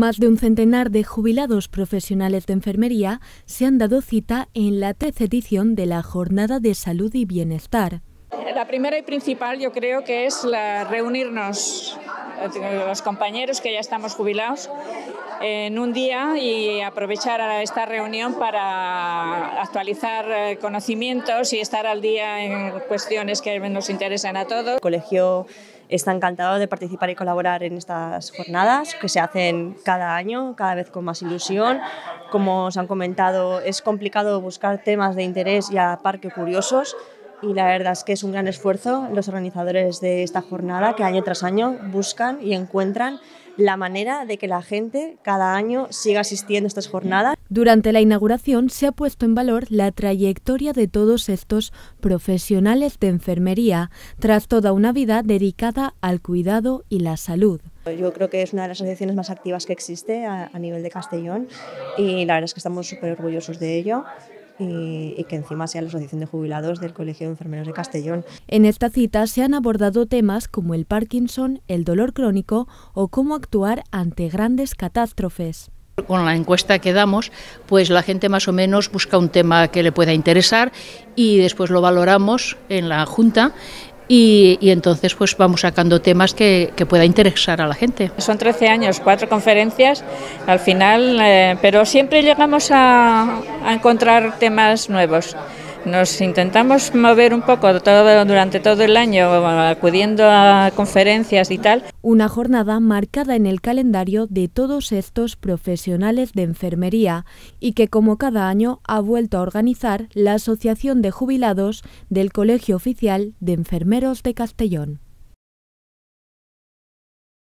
Más de un centenar de jubilados profesionales de enfermería se han dado cita en la 13ª edición de la Jornada de Salud y Bienestar. La primera y principal yo creo que es reunirnos los compañeros que ya estamos jubilados en un día y aprovechar esta reunión para actualizar conocimientos y estar al día en cuestiones que nos interesan a todos. El colegio está encantado de participar y colaborar en estas jornadas que se hacen cada año, cada vez con más ilusión. Como os han comentado, es complicado buscar temas de interés y a par que curiosos. Y la verdad es que es un gran esfuerzo los organizadores de esta jornada que año tras año buscan y encuentran la manera de que la gente cada año siga asistiendo a estas jornadas. Durante la inauguración se ha puesto en valor la trayectoria de todos estos profesionales de enfermería, tras toda una vida dedicada al cuidado y la salud. Yo creo que es una de las asociaciones más activas que existe a nivel de Castellón y la verdad es que estamos súper orgullosos de ello. Y que encima sea la Asociación de Jubilados del Colegio de Enfermeros de Castellón. En esta cita se han abordado temas como el Parkinson, el dolor crónico o cómo actuar ante grandes catástrofes. Con la encuesta que damos, pues la gente más o menos busca un tema que le pueda interesar y después lo valoramos en la Junta. Y entonces pues vamos sacando temas que pueda interesar a la gente. Son 13 años, 4 conferencias al final, pero siempre llegamos a encontrar temas nuevos. Nos intentamos mover un poco durante todo el año, acudiendo a conferencias y tal. Una jornada marcada en el calendario de todos estos profesionales de enfermería y que, como cada año, ha vuelto a organizar la Asociación de Jubilados del Colegio Oficial de Enfermeros de Castellón.